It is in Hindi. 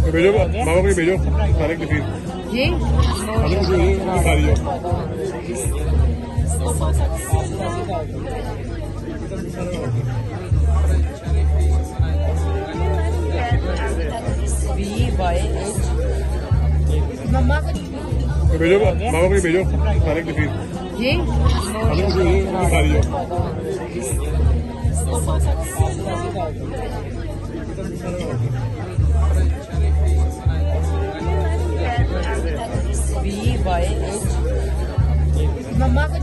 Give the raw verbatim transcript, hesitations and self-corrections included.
भेजो मामा को भेजो सारे की फीस जी सारी बी वाई एच मम्मा भेजो मामा को भेजो सारे की फीस जी सारी बी वाई एच मम्मा